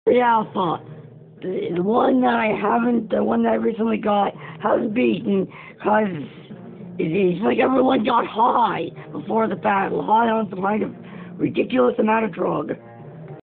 Alpha. The one that I haven't, the one that I recently got, hasn't beaten, because it's like everyone got high before the battle, high on some kind of ridiculous amount of drug.